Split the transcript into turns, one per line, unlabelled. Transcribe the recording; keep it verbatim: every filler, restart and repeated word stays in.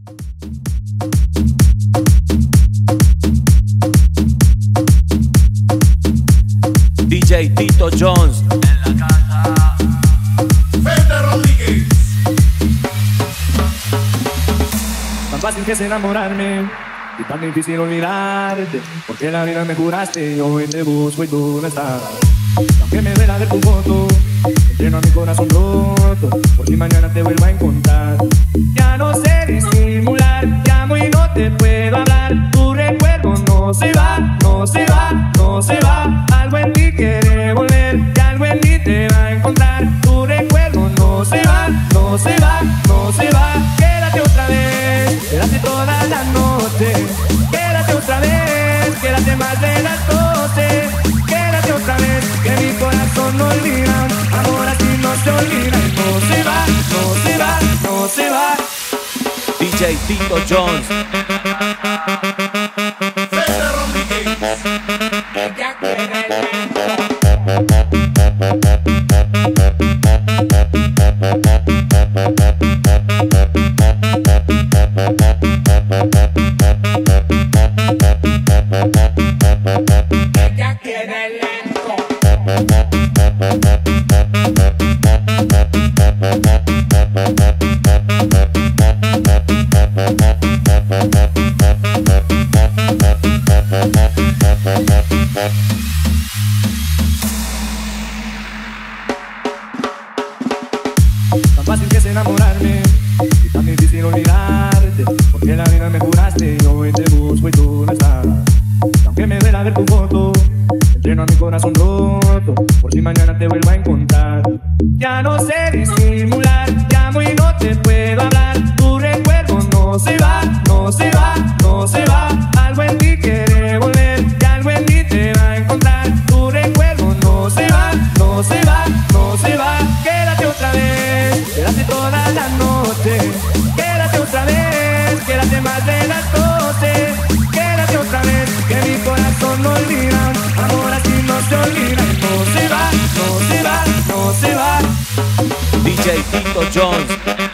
D J Tito Jones
en la casa.
Fede Rodríguez.
Tan fácil que es enamorarme y tan difícil olvidarte, porque la vida me juraste y hoy te busco y tú no estás. Aunque me duela ver tu foto, lleno a mi corazón roto, por si mañana te vuelvo a encontrar. Ya no sé disimular, llamo y no te puedo hablar. Tu recuerdo no se va, no se va, no se va. Algo en ti quiere volver y algo en ti te va a encontrar. Tu recuerdo no se va, no se va, no se va. Quédate otra vez, quédate toda la noche. Quédate otra vez, quédate más de las doce. Quédate otra vez, que mi corazón no olvida. Amor así no se olvida. No se va, no se va, no se va.
D J Tito Jones.
Fede Rodríguez.
Ella quiere lento. Ella quiere lento.
Tan fácil que es enamorarme y tan difícil olvidarte, porque la vida me juraste y hoy te busco y tú no estás. Aunque me duela ver tu foto, lleno a mi corazón roto, por si mañana te vuelvo a encontrar. Ya no sé disimular, llamo y no te puedo hablar. Tu recuerdo no se va, no se va, no se va. Algo en ti quiere volver y algo en ti te va a encontrar. Tu recuerdo no se va, no se va, no se va. Quédate otra vez, quédate toda la noche. Quédate otra vez, quédate más de las doce. Quédate otra vez, que mi corazón no olvida. Amor así no se olvida. No se va, no se va, no se va.
D J Tito Jones.